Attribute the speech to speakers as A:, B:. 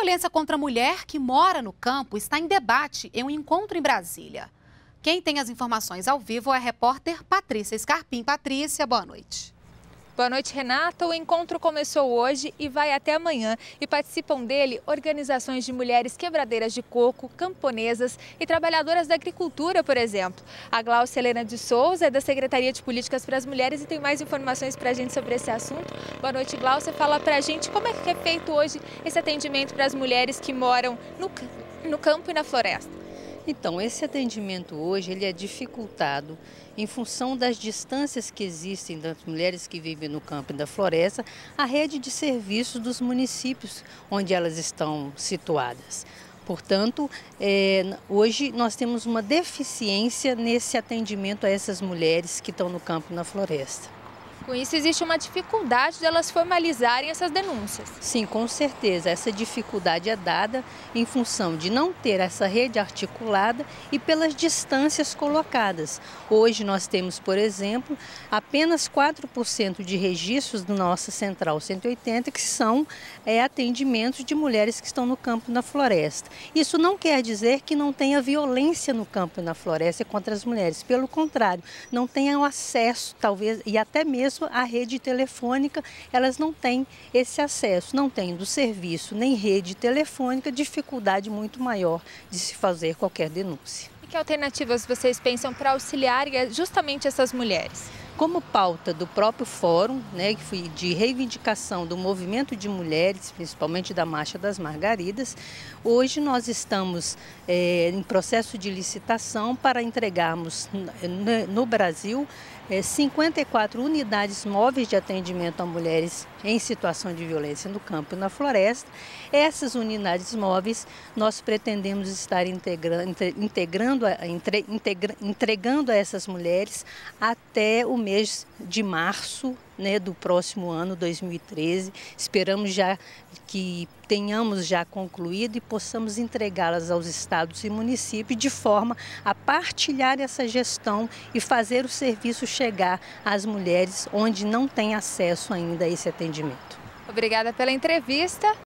A: violência contra a mulher que mora no campo está em debate em um encontro em Brasília. Quem tem as informações ao vivo é a repórter Patrícia Scarpim. Patrícia, boa noite.
B: Boa noite, Renata. O encontro começou hoje e vai até amanhã. E participam dele organizações de mulheres quebradeiras de coco, camponesas e trabalhadoras da agricultura, por exemplo. A Glaucia Helena de Souza é da Secretaria de Políticas para as Mulheres e tem mais informações para a gente sobre esse assunto. Boa noite, Glaucia. Fala para a gente como é que é feito hoje esse atendimento para as mulheres que moram no campo e na floresta.
C: Então, esse atendimento hoje ele é dificultado em função das distâncias que existem das mulheres que vivem no campo e da floresta, a rede de serviços dos municípios onde elas estão situadas. Portanto, hoje nós temos uma deficiência nesse atendimento a essas mulheres que estão no campo e na floresta.
B: Com isso, existe uma dificuldade de elas formalizarem essas denúncias.
C: Sim, com certeza. Essa dificuldade é dada em função de não ter essa rede articulada e pelas distâncias colocadas. Hoje nós temos, por exemplo, apenas 4% de registros da nossa Central 180 que são atendimentos de mulheres que estão no campo e na floresta. Isso não quer dizer que não tenha violência no campo e na floresta contra as mulheres. Pelo contrário, não tenham acesso, talvez, e até mesmo a rede telefônica, elas não têm esse acesso, não têm do serviço nem rede telefônica, dificuldade muito maior de se fazer qualquer denúncia.
B: E que alternativas vocês pensam para auxiliar justamente essas mulheres?
C: Como pauta do próprio fórum, que foi de reivindicação do movimento de mulheres, principalmente da Marcha das Margaridas, hoje nós estamos em processo de licitação para entregarmos no Brasil 54 unidades móveis de atendimento a mulheres em situação de violência no campo e na floresta. Essas unidades móveis nós pretendemos estar entregando a essas mulheres até o mês de março do próximo ano, 2013. Esperamos já que tenhamos já concluído e possamos entregá-las aos estados e municípios de forma a partilhar essa gestão e fazer o serviço chegar às mulheres onde não tem acesso ainda a esse atendimento.
B: Obrigada pela entrevista.